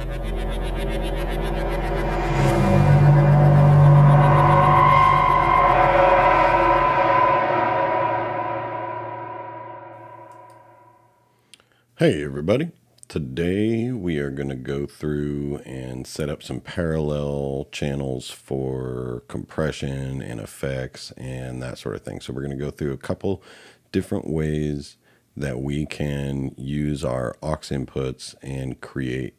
Hey everybody, today we are going to go through and set up some parallel channels for compression and effects and that sort of thing. So we're going to go through a couple different ways that we can use our aux inputs and create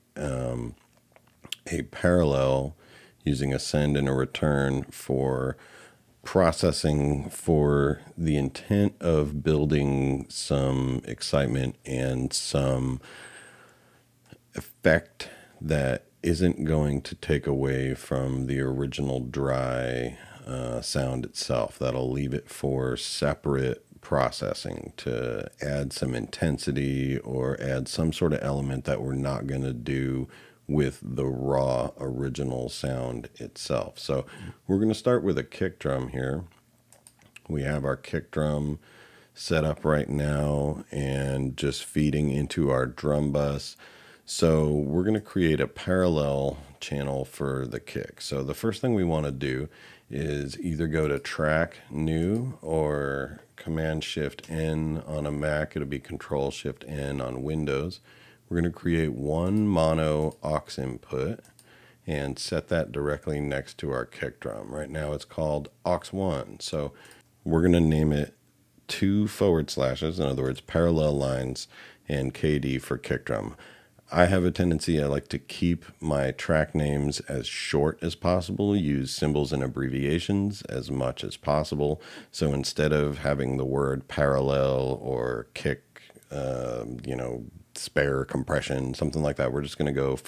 a parallel using a send and a return for processing for the intent of building some excitement and some effect that isn't going to take away from the original dry sound itself. That'll leave it for separate processing to add some intensity or add some sort of element that we're not going to do with the raw original sound itself. So we're going to start with a kick drum here. We have our kick drum set up right now and just feeding into our drum bus. So we're going to create a parallel channel for the kick. So the first thing we want to do is either go to track new or Command Shift N on a Mac. It'll be Control Shift N on Windows. We're going to create one mono aux input and set that directly next to our kick drum. Right now it's called aux1. So we're going to name it 2 forward slashes, in other words, parallel lines, and KD for kick drum. I have a tendency, I like to keep my track names as short as possible, use symbols and abbreviations as much as possible. So instead of having the word parallel or kick, spare compression, something like that, we're just going to go /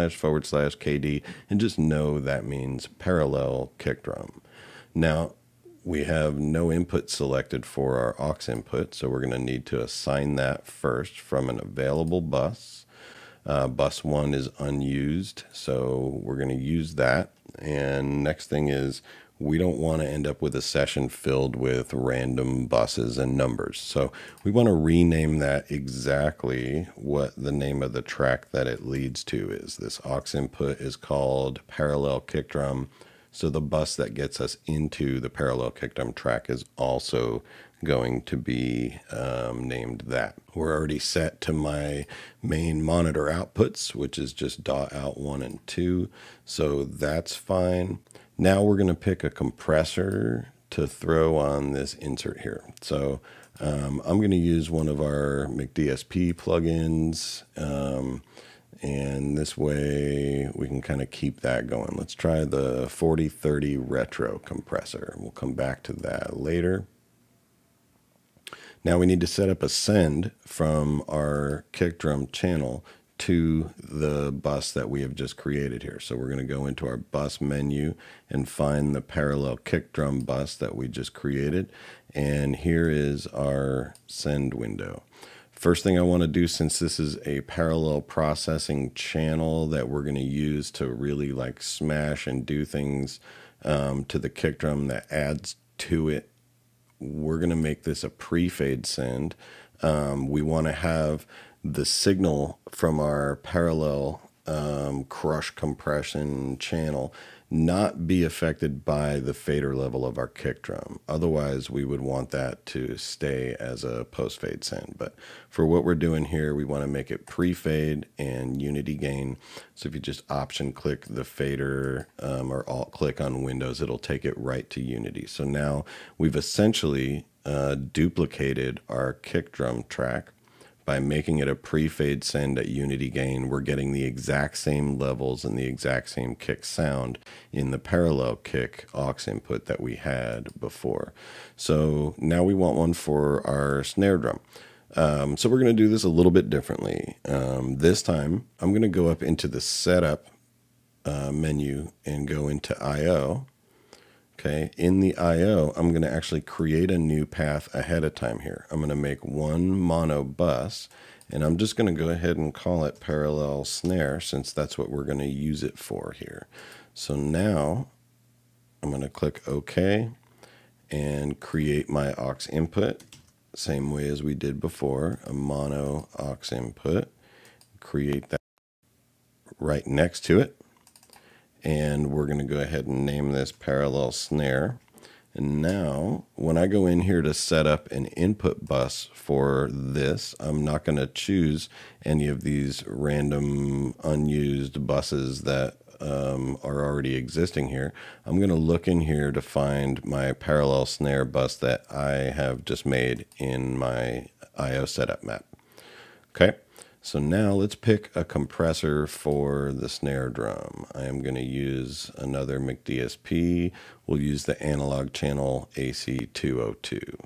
KD and just know that means parallel kick drum. Now, we have no input selected for our aux input, so we're going to need to assign that first from an available bus. Bus 1 is unused, so we're going to use that. And next thing is we don't want to end up with a session filled with random buses and numbers. So we want to rename that exactly what the name of the track that it leads to is. This aux input is called parallel kick drum. So the bus that gets us into the parallel kick drum track is also going to be named that. We're already set to my main monitor outputs, which is just .out 1 and 2. So that's fine. Now we're going to pick a compressor to throw on this insert here. So I'm going to use one of our McDSP plugins. And this way we can kind of keep that going. Let's try the 4030 retro compressor. We'll come back to that later. Now we need to set up a send from our kick drum channel to the bus that we have just created here. So we're going to go into our bus menu and find the parallel kick drum bus that we just created. And here is our send window. First thing I want to do, since this is a parallel processing channel that we're going to use to really like smash and do things to the kick drum that adds to it, we're going to make this a pre-fade send. We want to have the signal from our parallel crush compression channel not be affected by the fader level of our kick drum. Otherwise, we would want that to stay as a post-fade send. But for what we're doing here, we want to make it pre-fade and unity gain. So if you just option click the fader or alt click on Windows, it'll take it right to unity. So now we've essentially duplicated our kick drum track. By making it a pre-fade send at unity gain, we're getting the exact same levels and the exact same kick sound in the parallel kick aux input that we had before. So now we want one for our snare drum. So we're going to do this a little bit differently. This time, I'm going to go up into the setup menu and go into I/O. Okay, in the I/O, I'm going to actually create a new path ahead of time here. I'm going to make one mono bus, and I'm just going to go ahead and call it parallel snare, since that's what we're going to use it for here. So now I'm going to click OK and create my aux input, same way as we did before, a mono aux input. Create that right next to it. And we're going to go ahead and name this parallel snare. And now when I go in here to set up an input bus for this, I'm not going to choose any of these random unused buses that are already existing here. I'm going to look in here to find my parallel snare bus that I have just made in my IO setup map. Okay. So now let's pick a compressor for the snare drum. I am going to use another McDSP. We'll use the analog channel AC202.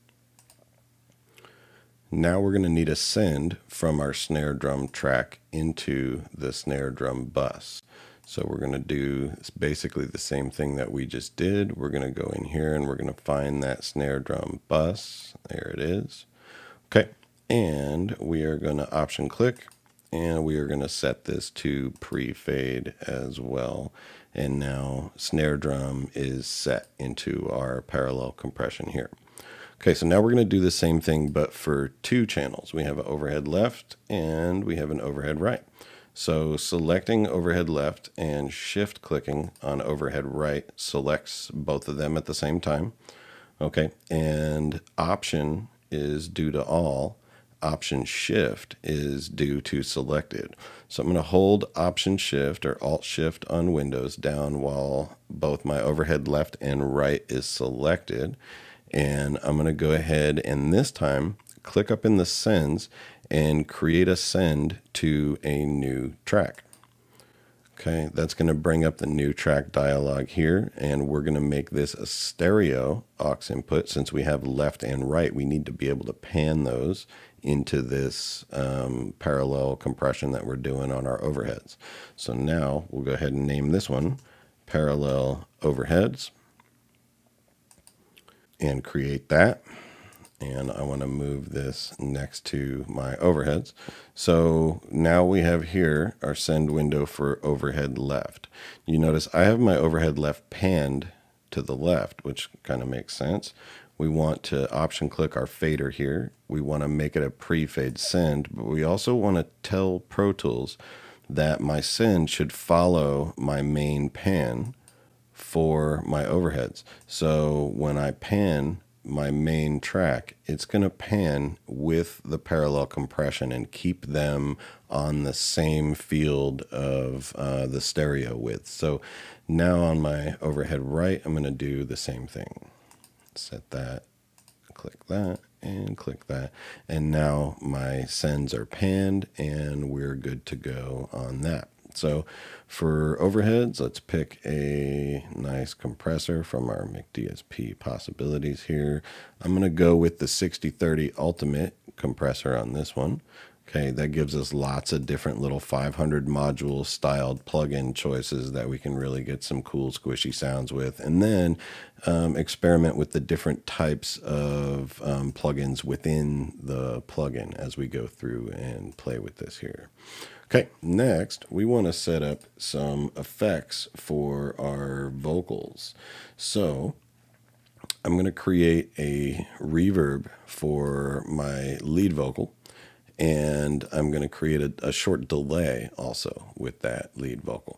Now we're going to need a send from our snare drum track into the snare drum bus. So we're going to do basically the same thing that we just did. We're going to go in here and we're going to find that snare drum bus. There it is. Okay. And we are going to option click and we are going to set this to pre-fade as well. And now snare drum is set into our parallel compression here. Okay, so now we're going to do the same thing, but for two channels. We have an overhead left and we have an overhead right. So selecting overhead left and shift clicking on overhead right selects both of them at the same time. Okay, and option is due to all. Option shift is due to selected. So I'm going to hold option shift or alt shift on Windows down while both my overhead left and right is selected. And I'm going to go ahead and this time click up in the sends and create a send to a new track. Okay, that's going to bring up the new track dialog here, and we're going to make this a stereo aux input. Since we have left and right, we need to be able to pan those into this parallel compression that we're doing on our overheads. So now we'll go ahead and name this one parallel overheads and create that. And I want to move this next to my overheads. So now we have here our send window for overhead left. You notice I have my overhead left panned to the left, which kind of makes sense. We want to option click our fader here. We want to make it a pre-fade send, but we also want to tell Pro Tools that my send should follow my main pan for my overheads. So when I pan my main track, it's going to pan with the parallel compression and keep them on the same field of the stereo width. So now on my overhead right, I'm going to do the same thing. Set that, click that, and click that. And now my sends are panned and we're good to go on that. So for overheads, let's pick a nice compressor from our McDSP possibilities here. I'm going to go with the 6030 Ultimate compressor on this one. Okay, that gives us lots of different little 500 module styled plugin choices that we can really get some cool squishy sounds with, and then experiment with the different types of plugins within the plugin as we go through and play with this here. Okay, next we want to set up some effects for our vocals. So I'm going to create a reverb for my lead vocal, and I'm going to create a short delay also with that lead vocal.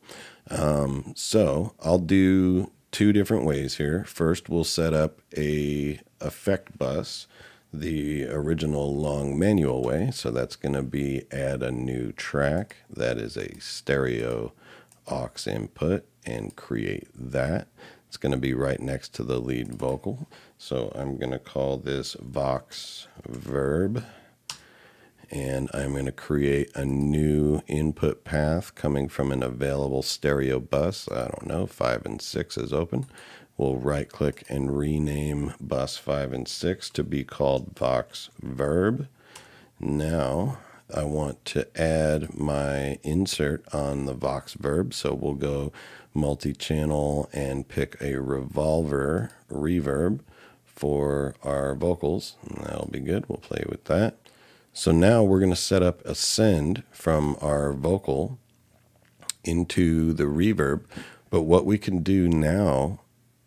So I'll do two different ways here. First, we'll set up a effect bus the original long manual way. So that's going to be add a new track. That is a stereo aux input, and create that. It's going to be right next to the lead vocal. So I'm going to call this Vox Verb. And I'm going to create a new input path coming from an available stereo bus. I don't know, 5 and 6 is open. We'll right click and rename bus 5 and 6 to be called Vox Verb. Now I want to add my insert on the Vox Verb. So we'll go multi-channel and pick a revolver reverb for our vocals. And that'll be good. We'll play with that. So now we're going to set up a send from our vocal into the reverb. But what we can do now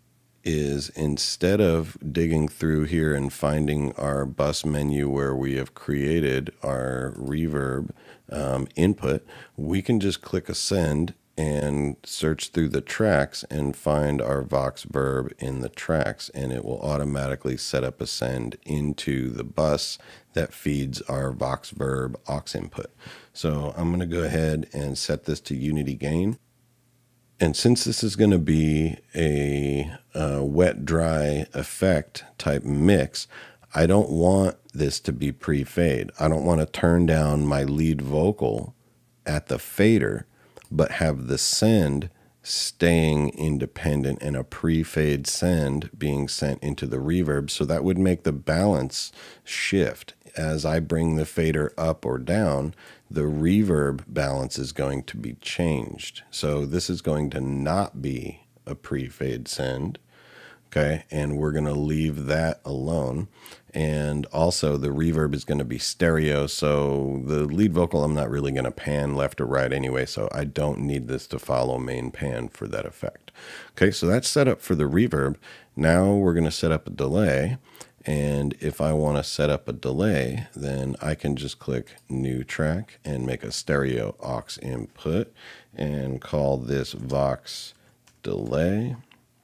is instead of digging through here and finding our bus menu where we have created our reverb input, we can just click Ascend and search through the tracks and find our Vox verb in the tracks, and it will automatically set up Ascend into the bus that feeds our Vox verb aux input. So I'm going to go ahead and set this to unity gain. And since this is going to be a wet-dry effect type mix, I don't want this to be pre-fade. I don't want to turn down my lead vocal at the fader, but have the send staying independent and a pre-fade send being sent into the reverb. So that would make the balance shift. As I bring the fader up or down, the reverb balance is going to be changed. So this is going to not be a pre-fade send. Okay, and we're going to leave that alone. And also the reverb is going to be stereo, so the lead vocal I'm not really going to pan left or right anyway, so I don't need this to follow main pan for that effect. Okay, so that's set up for the reverb. Now we're going to set up a delay, and if I want to set up a delay, then I can just click New Track and make a stereo aux input and call this Vox Delay.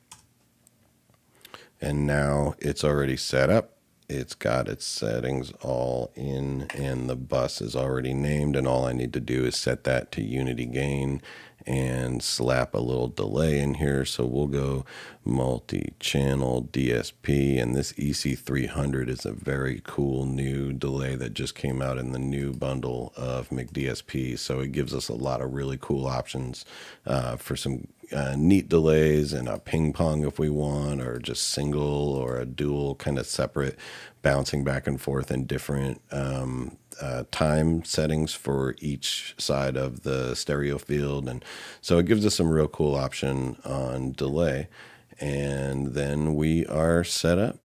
And now it's already set up. It's got its settings all in, and the bus is already named, and all I need to do is set that to unity gain and slap a little delay in here. So we'll go multi-channel DSP, and this EC300 is a very cool new delay that just came out in the new bundle of McDSP. So it gives us a lot of really cool options for some neat delays and a ping pong if we want, or just single or a dual kind of separate, bouncing back and forth in different time settings for each side of the stereo field. And so it gives us some real cool option on delay. And then we are set up.